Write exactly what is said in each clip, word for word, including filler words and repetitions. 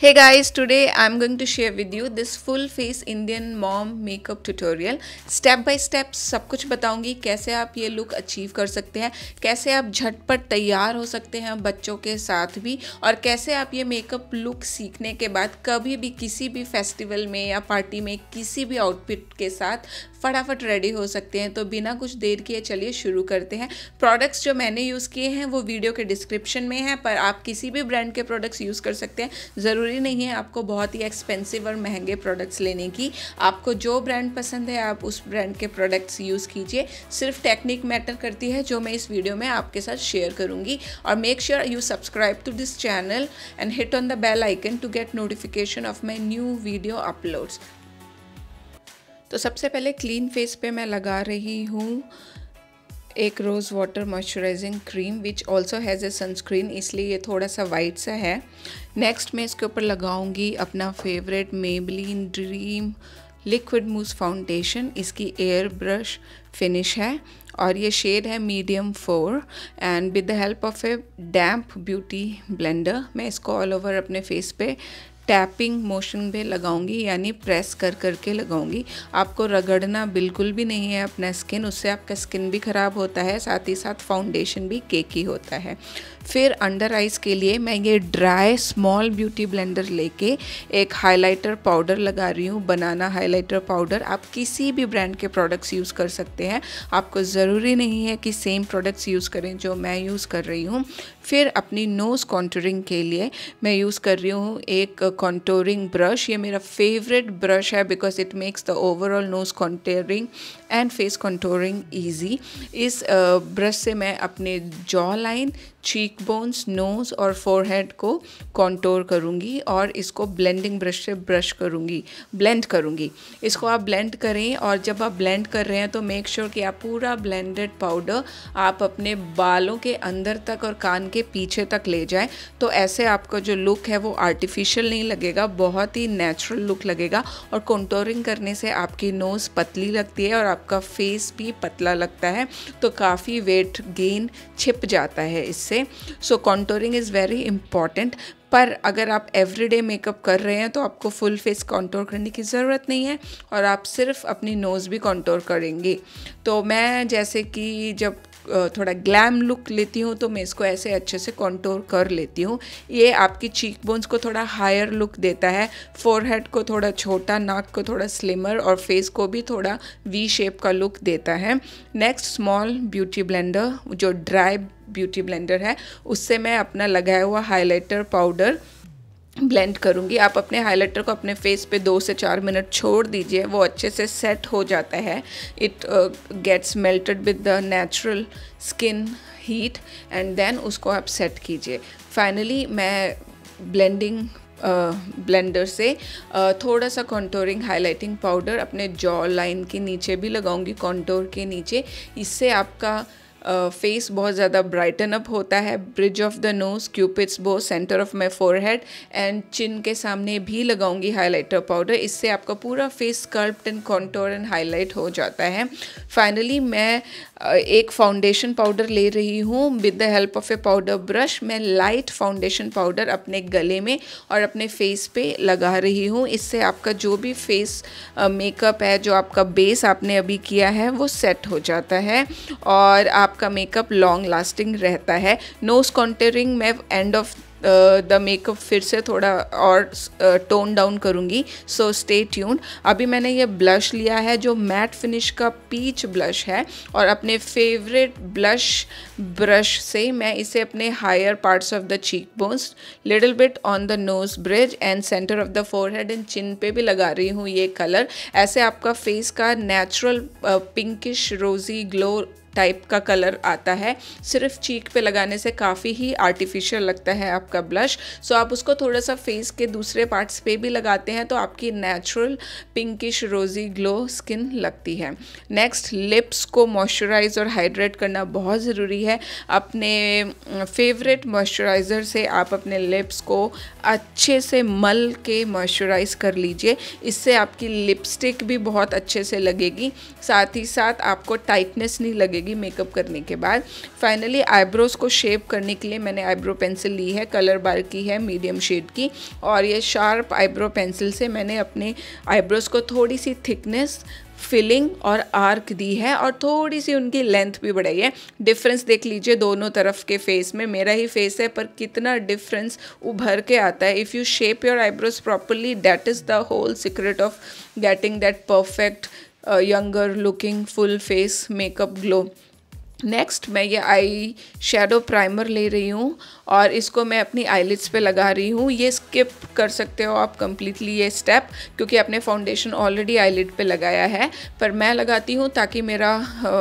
Hey guys, today I'm going to share with you this full face Indian mom makeup tutorial. Step by step सब कुछ बताऊंगी, कैसे आप ये look achieve कर सकते हैं, कैसे आप झटपट तैयार हो सकते हैं बच्चों के साथ भी, और कैसे आप ये मेकअप लुक सीखने के बाद कभी भी किसी भी फेस्टिवल में या पार्टी में किसी भी आउटफिट के साथ फटाफट रेडी हो सकते हैं। तो बिना कुछ देर किए चलिए शुरू करते हैं। प्रोडक्ट्स जो मैंने यूज़ किए हैं वो वीडियो के डिस्क्रिप्शन में है, पर आप किसी भी ब्रांड के प्रोडक्ट्स यूज़ कर सकते हैं। ज़रूरी नहीं है आपको बहुत ही एक्सपेंसिव और महंगे प्रोडक्ट्स लेने की। आपको जो ब्रांड पसंद है आप उस ब्रांड के प्रोडक्ट्स यूज़ कीजिए। सिर्फ टेक्निक मैटर करती है जो मैं इस वीडियो में आपके साथ शेयर करूँगी। और make sure you subscribe to this channel and hit on the bell icon to get notification of my new video uploads. तो सबसे पहले क्लीन फेस पे मैं लगा रही हूँ एक rose water moisturising cream which also has a sunscreen, इसलिए ये थोड़ा सा वाइट सा है। नेक्स्ट मैं इसके ऊपर लगाऊंगी अपना favourite Maybelline dream liquid mousse foundation. इसकी एयर ब्रश फिनिश है और ये शेड है medium four. And with the help of a damp beauty blender मैं इसको ऑल ओवर अपने फेस पे टैपिंग मोशन पे लगाऊंगी, यानी प्रेस कर करके लगाऊंगी। आपको रगड़ना बिल्कुल भी नहीं है अपना स्किन, उससे आपका स्किन भी ख़राब होता है, साथ ही साथ फाउंडेशन भी केकी होता है। फिर अंडर आइज़ के लिए मैं ये ड्राई स्मॉल ब्यूटी ब्लेंडर लेके एक हाइलाइटर पाउडर लगा रही हूँ, बनाना हाइलाइटर पाउडर। आप किसी भी ब्रांड के प्रोडक्ट्स यूज़ कर सकते हैं, आपको ज़रूरी नहीं है कि सेम प्रोडक्ट्स यूज़ करें जो मैं यूज़ कर रही हूँ। फिर अपनी नोज़ कॉन्टूरिंग के लिए मैं यूज़ कर रही हूँ एक कॉन्टूरिंग ब्रश। ये मेरा फेवरेट ब्रश है because it makes the overall nose contouring and face contouring easy. इस ब्रश से मैं अपने jaw line, cheek bones, nose और फोरहेड को कॉन्टोर करूँगी और इसको ब्लेंडिंग ब्रश से ब्रश करूँगी ब्लेंड करूँगी। इसको आप ब्लेंड करें और जब आप ब्लेंड कर रहे हैं तो मेक श्योर कि आप पूरा ब्लेंडेड पाउडर आप अपने बालों के अंदर तक और कान के पीछे तक ले जाएं। तो ऐसे आपका जो लुक है वो आर्टिफिशियल नहीं लगेगा, बहुत ही नेचुरल लुक लगेगा। और कॉन्टोरिंग करने से आपकी नोज़ पतली लगती है और आपका फेस भी पतला लगता है, तो काफ़ी वेट गेन छिप जाता है इससे। So contouring is very important. पर अगर आप एवरीडे मेकअप कर रहे हैं तो आपको फुल फेस कॉन्टोर करने की ज़रूरत नहीं है और आप सिर्फ अपनी नोज़ भी कॉन्टोर करेंगे। तो मैं जैसे कि जब थोड़ा ग्लैम लुक लेती हूँ तो मैं इसको ऐसे अच्छे से कॉन्टोर कर लेती हूँ। ये आपकी चीक बोन्स को थोड़ा हायर लुक देता है, फोरहेड को थोड़ा छोटा, नाक को थोड़ा स्लिमर और फेस को भी थोड़ा वी शेप का लुक देता है। नेक्स्ट स्मॉल ब्यूटी ब्लेंडर, जो ड्राई ब्यूटी ब्लेंडर है, उससे मैं अपना लगाया हुआ हाइलाइटर पाउडर ब्लेंड करूँगी। आप अपने हाइलाइटर को अपने फेस पे दो से चार मिनट छोड़ दीजिए, वो अच्छे से सेट हो जाता है। It gets melted with the natural skin heat and then उसको आप सेट कीजिए। फाइनली मैं ब्लेंडिंग ब्लेंडर uh, से uh, थोड़ा सा कॉन्टोरिंग हाइलाइटिंग पाउडर अपने जॉ लाइन के नीचे भी लगाऊंगी, कॉन्टोर के नीचे। इससे आपका फेस uh, बहुत ज़्यादा ब्राइटन अप होता है। Bridge of the nose, cupid's bow, centre of my forehead and chin के सामने भी लगाऊंगी हाइलाइटर पाउडर। इससे आपका पूरा face sculpt and contour and highlight हो जाता है। फाइनली मैं uh, एक फाउंडेशन पाउडर ले रही हूँ with the help of a powder brush. मैं लाइट फाउंडेशन पाउडर अपने गले में और अपने फेस पे लगा रही हूँ। इससे आपका जो भी फेस मेकअप uh, है, जो आपका बेस आपने अभी किया है, वो सेट हो जाता है और आप का मेकअप लॉन्ग लास्टिंग रहता है। नोज़ कॉन्टूरिंग मैं एंड ऑफ द मेकअप फिर से थोड़ा और टोन डाउन करूँगी, सो स्टे ट्यून्ड। अभी मैंने ये ब्लश लिया है जो मैट फिनिश का पीच ब्लश है और अपने फेवरेट ब्लश ब्रश से मैं इसे अपने higher parts of the cheek bones, little bit on the nose bridge and centre of the forehead and chin पे भी लगा रही हूँ ये कलर। ऐसे आपका फेस का natural pinkish rosy glow type का कलर आता है। सिर्फ चीक पे लगाने से काफ़ी ही आर्टिफिशियल लगता है आपका ब्लश। सो आप उसको थोड़ा सा फेस के दूसरे पार्ट्स पे भी लगाते हैं तो आपकी natural pinkish rosy glow skin लगती है। नेक्स्ट, लिप्स को मॉइस्चराइज और हाइड्रेट करना बहुत ज़रूरी है। अपने फेवरेट मॉइस्चराइज़र से आप अपने लिप्स को अच्छे से मल के मॉइस्चराइज कर लीजिए। इससे आपकी लिपस्टिक भी बहुत अच्छे से लगेगी, साथ ही साथ आपको टाइटनेस नहीं लगेगी लगेगी मेकअप करने के बाद। फाइनली आईब्रोज़ को शेप करने के लिए मैंने आईब्रो पेंसिल ली है, कलर बार की है, मीडियम शेड की, और ये शार्प आईब्रो पेंसिल से मैंने अपने आईब्रोज़ को थोड़ी सी थिकनेस, फिलिंग और आर्क दी है और थोड़ी सी उनकी लेंथ भी बढ़ाई है। डिफरेंस देख लीजिए दोनों तरफ के फेस में, मेरा ही फेस है पर कितना डिफरेंस उभर के आता है। If you shape your eyebrows properly, that is the whole secret of getting that perfect younger looking full face makeup glow. Next मैं ये आई शेडो प्राइमर ले रही हूँ और इसको मैं अपनी आईलिड्स पे लगा रही हूँ। ये स्किप कर सकते हो आप कम्प्लीटली ये स्टेप, क्योंकि आपने फाउंडेशन ऑलरेडी आईलिड पे लगाया है, पर मैं लगाती हूँ ताकि मेरा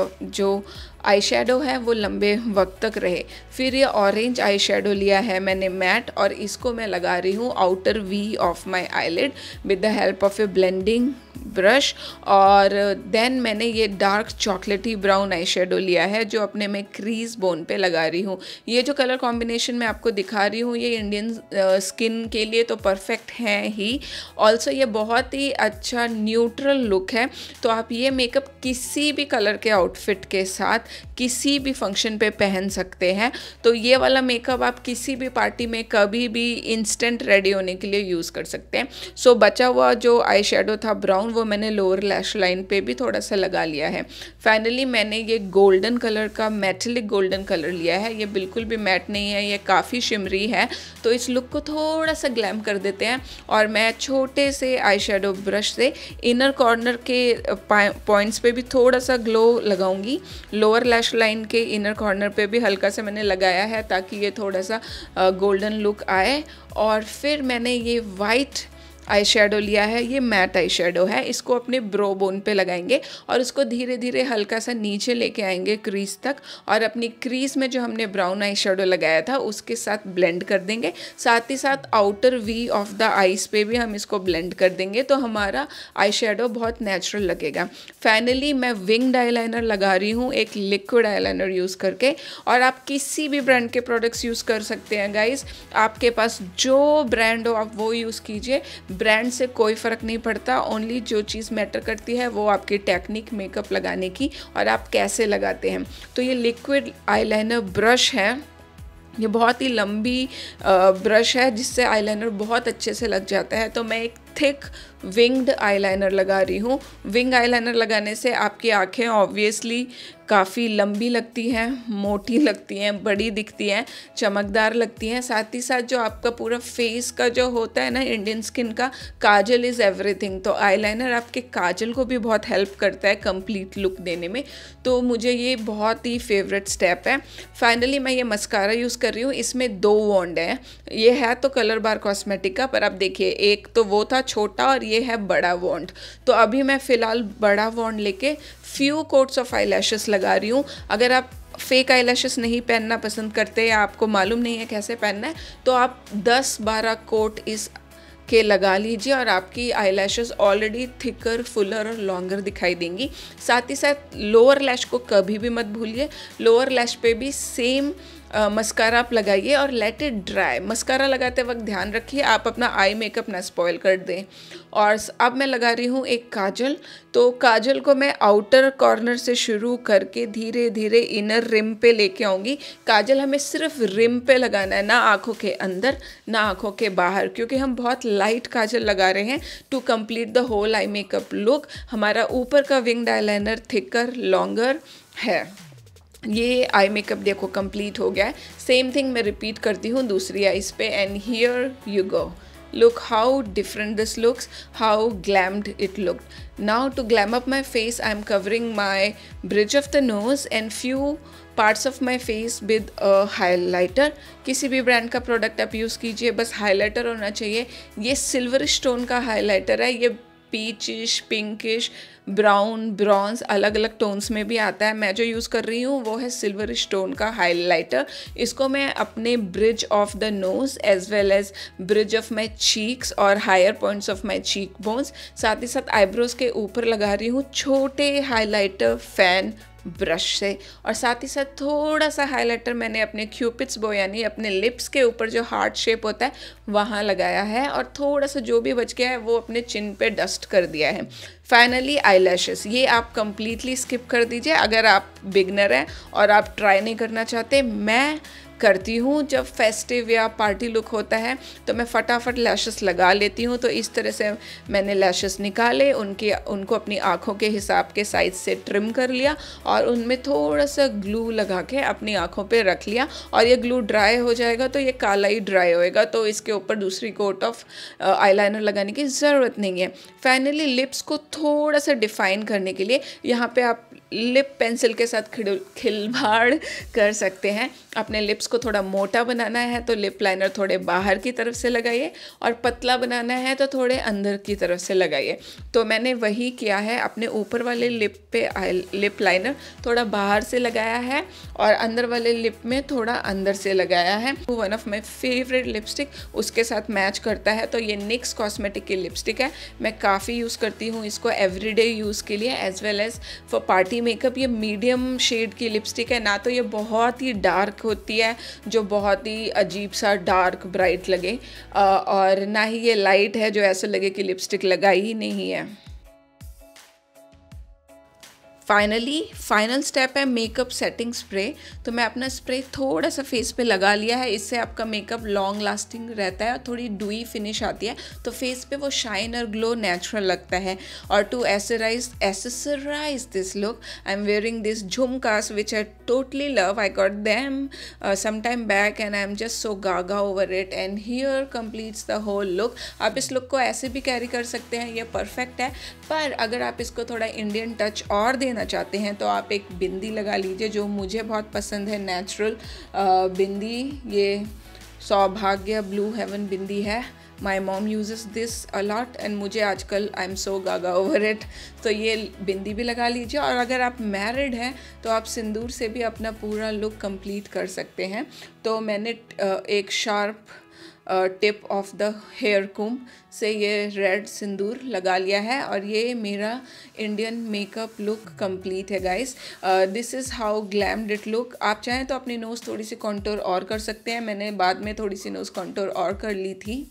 जो आई शेडो है वो लंबे वक्त तक रहे। फिर ये ऑरेंज आई शेडो लिया है मैंने मैट, और इसको मैं लगा रही हूँ outer V of my eyelid with the help of a blending brush. और देन मैंने ये डार्क चॉकलेटी ब्राउन आई शेडो लिया है जो अपने मैं क्रीज बोन पे लगा रही हूँ। ये जो कलर कॉम्बिनेशन मैं आपको दिखा रही हूँ ये इंडियन स्किन के लिए तो परफेक्ट है ही, ऑल्सो ये बहुत ही अच्छा न्यूट्रल लुक है। तो आप ये मेकअप किसी भी कलर के आउटफिट के साथ किसी भी फंक्शन पे पहन सकते हैं। तो ये वाला मेकअप आप किसी भी पार्टी में कभी भी इंस्टेंट रेडी होने के लिए यूज़ कर सकते हैं। सो so, बचा हुआ जो आई शेडो था ब्राउन वो मैंने लोअर लैश लाइन पे भी थोड़ा सा लगा लिया है। फाइनली मैंने ये गोल्डन कलर का मेटेलिक गोल्डन कलर लिया है। ये बिल्कुल भी मैट नहीं है, ये काफ़ी शिमरी है, तो इस लुक को थोड़ा सा ग्लैम कर देते हैं। और मैं छोटे से आई शेडो ब्रश से इनर कॉर्नर के पॉइंट्स पे भी थोड़ा सा ग्लो लगाऊंगी। लोअर लैश लाइन के इनर कॉर्नर पे भी हल्का सा मैंने लगाया है ताकि ये थोड़ा सा गोल्डन लुक आए। और फिर मैंने ये वाइट आई शेडो लिया है, ये मैट आई शेडो है, इसको अपने ब्रो बोन पे लगाएंगे और इसको धीरे धीरे हल्का सा नीचे लेके आएंगे क्रीज तक, और अपनी क्रीज में जो हमने ब्राउन आई शेडो लगाया था उसके साथ ब्लेंड कर देंगे। साथ ही साथ outer V of the eyes पे भी हम इसको ब्लेंड कर देंगे, तो हमारा आई शेडो बहुत नेचुरल लगेगा। फाइनली मैं विंग्ड आईलाइनर लगा रही हूँ एक लिक्विड आईलाइनर यूज़ करके, और आप किसी भी ब्रांड के प्रोडक्ट्स यूज़ कर सकते हैं गाइज, आपके पास जो ब्रांड हो आप वो यूज़ कीजिए, ब्रांड से कोई फ़र्क नहीं पड़ता। ओनली जो चीज़ मैटर करती है वो आपकी टेक्निक मेकअप लगाने की और आप कैसे लगाते हैं। तो ये लिक्विड आईलाइनर ब्रश है, ये बहुत ही लंबी ब्रश है जिससे आईलाइनर बहुत अच्छे से लग जाता है। तो मैं एक थिक विंग्ड आईलाइनर लगा रही हूँ। विंग आईलाइनर लगाने से आपकी आँखें ऑब्वियसली काफ़ी लंबी लगती हैं, मोटी लगती हैं, बड़ी दिखती हैं, चमकदार लगती हैं। साथ ही साथ जो आपका पूरा फेस का जो होता है ना इंडियन स्किन का, काजल इज़ एवरीथिंग, तो आईलाइनर आपके काजल को भी बहुत हेल्प करता है कंप्लीट लुक देने में। तो मुझे ये बहुत ही फेवरेट स्टेप है। फाइनली मैं ये मस्कारा यूज़ कर रही हूँ, इसमें दो वॉन्ड हैं। ये है तो कलर बार कॉस्मेटिक का, पर आप देखिए एक तो वो था छोटा और ये है बड़ा वॉन्ड। तो अभी मैं फ़िलहाल बड़ा वॉन्ड लेके few coats of eye lashes लगा रही हूँ। अगर आप फेक आई लैशेस नहीं पहनना पसंद करते या आपको मालूम नहीं है कैसे पहनना है, तो आप दस बारह कोट इस के लगा लीजिए और आपकी eye lashes already thicker, fuller और लॉन्गर दिखाई देंगी। साथ ही साथ लोअर लैश को कभी भी मत भूलिए, लोअर लैश पे भी सेम मस्कारा आप लगाइए और लेट इट ड्राई। मस्कारा लगाते वक्त ध्यान रखिए आप अपना आई मेकअप ना स्पॉइल कर दें। और अब मैं लगा रही हूँ एक काजल। तो काजल को मैं आउटर कॉर्नर से शुरू करके धीरे धीरे इनर रिम पे लेके आऊँगी। काजल हमें सिर्फ रिम पे लगाना है, ना आँखों के अंदर ना आँखों के बाहर, क्योंकि हम बहुत लाइट काजल लगा रहे हैं to complete the whole eye makeup look. हमारा ऊपर का विंग्ड आईलाइनर थिकर, लॉन्गर है। ये आई मेकअप देखो कंप्लीट हो गया है। सेम थिंग मैं रिपीट करती हूँ दूसरी आईज पे, and here you go. Look how different this looks, how glammed it looked. Now to glam up my face, I am covering my bridge of the nose and few parts of my face with a highlighter. किसी भी brand का product आप use कीजिए, बस highlighter होना चाहिए। ये silver stone का हाइलाइटर है, ये पीचिश, पिंकिश, ब्राउन, ब्रॉन्ज अलग अलग टोन्स में भी आता है। मैं जो यूज़ कर रही हूँ वो है सिल्वर स्टोन का हाइलाइटर। इसको मैं अपने bridge of the nose as well as bridge of my cheeks और higher points of my cheek bones, साथ ही साथ आईब्रोज़ के ऊपर लगा रही हूँ छोटे हाइलाइटर फैन ब्रश से। और साथ ही साथ थोड़ा सा हाइलाइटर मैंने अपने क्यूपिड्स बो यानी अपने लिप्स के ऊपर जो हार्ट शेप होता है वहाँ लगाया है, और थोड़ा सा जो भी बच गया है वो अपने चिन पे डस्ट कर दिया है। फाइनली आई लैशेस, ये आप कंप्लीटली स्किप कर दीजिए अगर आप बिगनर हैं और आप ट्राई नहीं करना चाहते। मैं करती हूँ जब फेस्टिव या पार्टी लुक होता है तो मैं फटाफट लैशेस लगा लेती हूँ। तो इस तरह से मैंने लैशेस निकाले, उनके उनको अपनी आँखों के हिसाब के साइज से ट्रिम कर लिया और उनमें थोड़ा सा ग्लू लगा के अपनी आँखों पे रख लिया। और ये ग्लू ड्राई हो जाएगा तो ये काला ही ड्राई होएगा, तो इसके ऊपर दूसरी कोट ऑफ आईलाइनर लगाने की ज़रूरत नहीं है। फाइनली लिप्स को थोड़ा सा डिफ़ाइन करने के लिए यहाँ पे आप लिप पेंसिल के साथ खिलवाड़ कर सकते हैं। अपने लिप्स को थोड़ा मोटा बनाना है तो लिप लाइनर थोड़े बाहर की तरफ से लगाइए, और पतला बनाना है तो थोड़े अंदर की तरफ से लगाइए। तो मैंने वही किया है, अपने ऊपर वाले लिप पे लिप लाइनर थोड़ा बाहर से लगाया है और अंदर वाले लिप में थोड़ा अंदर से लगाया है। One of my favourite lipstick उसके साथ मैच करता है, तो ये निक्स कॉस्मेटिक की लिपस्टिक है। मैं काफ़ी यूज़ करती हूँ इसको एवरीडे यूज़ के लिए as well as for party makeup. ये मीडियम शेड की लिपस्टिक है, ना तो ये बहुत ही डार्क होती है जो बहुत ही अजीब सा डार्क ब्राइट लगे, और ना ही ये लाइट है जो ऐसा लगे कि लिपस्टिक लगाई ही नहीं है। फाइनली फाइनल स्टेप है मेकअप सेटिंग स्प्रे। तो मैं अपना स्प्रे थोड़ा सा फेस पे लगा लिया है, इससे आपका मेकअप लॉन्ग लास्टिंग रहता है और थोड़ी डुई फिनिश आती है, तो फेस पे वो शाइन और ग्लो नेचुरल लगता है। और to accessorize accessorize this look I am wearing this jhumkas which I totally love. I got them some time back and I am just so gaga over it, and here completes the whole look. आप इस look को ऐसे भी carry कर सकते हैं, ये perfect है। पर अगर आप इसको थोड़ा इंडियन टच और देना चाहते हैं तो आप एक बिंदी लगा लीजिए, जो मुझे बहुत पसंद है, नेचुरल बिंदी। ये सौभाग्य ब्लू हेवन बिंदी है। My mom uses this a lot and मुझे आजकल I am so gaga over it, तो ये बिंदी भी लगा लीजिए। और अगर आप मैरिड हैं तो आप सिंदूर से भी अपना पूरा लुक कंप्लीट कर सकते हैं। तो मैंने एक sharp tip of the hair comb से ये रेड सिंदूर लगा लिया है, और ये मेरा इंडियन मेकअप लुक कंप्लीट है guys. This is how glammed it look. आप चाहें तो अपनी नोज़ थोड़ी सी कॉन्टोर और कर सकते हैं, मैंने बाद में थोड़ी सी नोज़ कॉन्टोर और कर ली थी।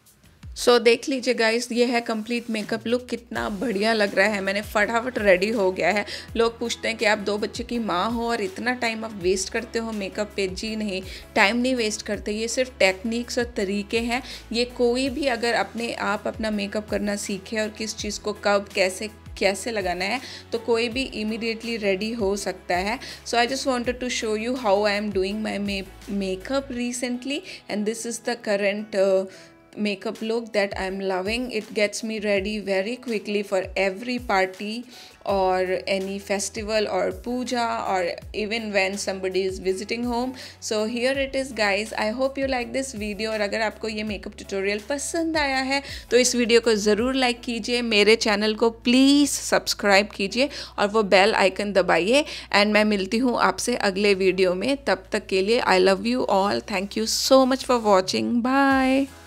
सो so, देख लीजिए गाइस, ये है कंप्लीट मेकअप लुक, कितना बढ़िया लग रहा है। मैंने फटाफट रेडी हो गया है। लोग पूछते हैं कि आप दो बच्चे की माँ हो और इतना टाइम आप वेस्ट करते हो मेकअप पे। जी नहीं, टाइम नहीं वेस्ट करते, ये सिर्फ टेक्निक्स और तरीके हैं। ये कोई भी अगर अपने आप अपना मेकअप करना सीखे और किस चीज़ को कब कैसे कैसे लगाना है तो कोई भी इमीडिएटली रेडी हो सकता है। So I just wanted to show you how I am doing my makeup recently, and this is the current makeup look that I'm loving. It gets me ready very quickly for every party or any festival or puja, or even when somebody is visiting home. So here it is guys. I hope you like this video, और अगर आपको ये makeup tutorial पसंद आया है तो इस video को ज़रूर लाइक कीजिए, मेरे चैनल को प्लीज़ सब्सक्राइब कीजिए और वो बेल आइकन दबाइए। एंड मैं मिलती हूँ आपसे अगले वीडियो में, तब तक के लिए I love you all. Thank you so much for watching. Bye.